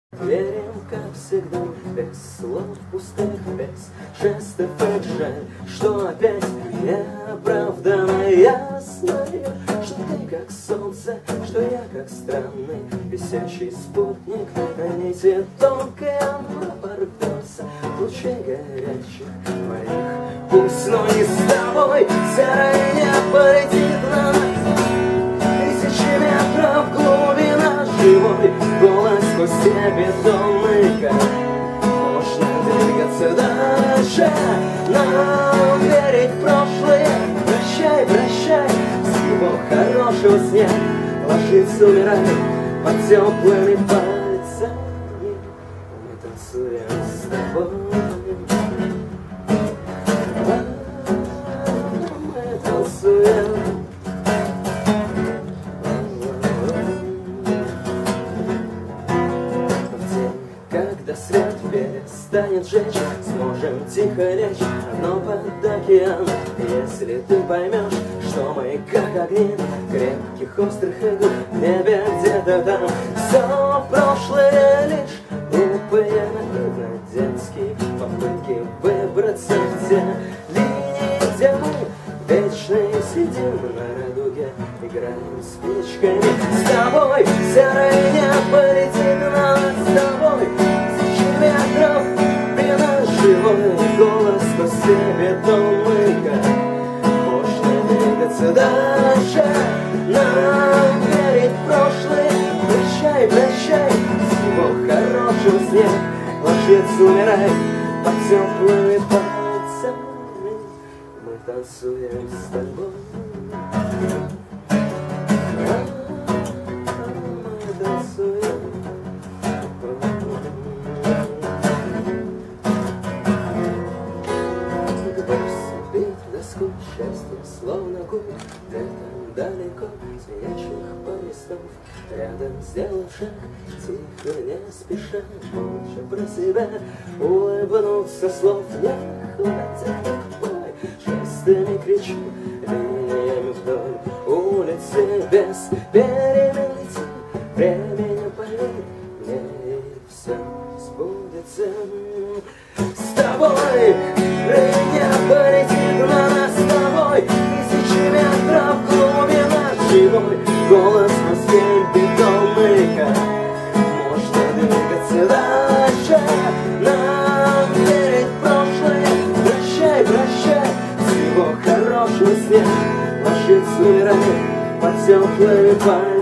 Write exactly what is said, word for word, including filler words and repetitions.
Верим, как всегда, без слов пустых, без жестов и жаль, что опять неоправданно ясно, что ты как солнце, что я как странный висячий спутник на нити тонкой, она порвется в лучей горячих моих. Пусть, но не с тобой, серое не полетит на нас тысячи метров глубина живой. Голос сквозь все бетонный камень. Можно двигаться дальше, нам верить в прошлое. Прощай, прощай, всего хорошего сне. Ложиться, умирать под теплыми пальцами. Мы танцуем с тобой. Мы танцуем. Когда свет перестанет жечь, сможем тихо лечь одно под океан. Если ты поймешь, что мы как огни крепких острых игл в небе где-то там. Все прошлое лишь глупые наивно детские попытки выбраться в те линии, где мы вечно сидим на радуге, играем спичками. С тобой серое не полетит на нас, с тобой тысячи метров пена живой. Голос сквозь все бетонный камень. Можно двигаться дальше, нам верить в прошлое. Прощай, прощай, всего хорошего сне. Ложиться, умирай под теплыми пальцами. Мы танцуем с тобой. Мы танцуем. Брось бит доску счастья, словно губ, где-то далеко звенящих полистов. Рядом сделав шаг, тихо, не спеша, молча про себя улыбнуться, слов не хватит. Жестами кричу, линиями вдоль улицы без перемен лети. Времени поверь мне, и все сбудется. С тобой не полетит на нас, с тобой тысячи метров глубина живой. Голос на семь бетонный камень. Можно двигаться дальше, нам верить в прошлое. Прощай, прощай, всего хорошего сне. Ложиться, умирать под теплыми пальцами.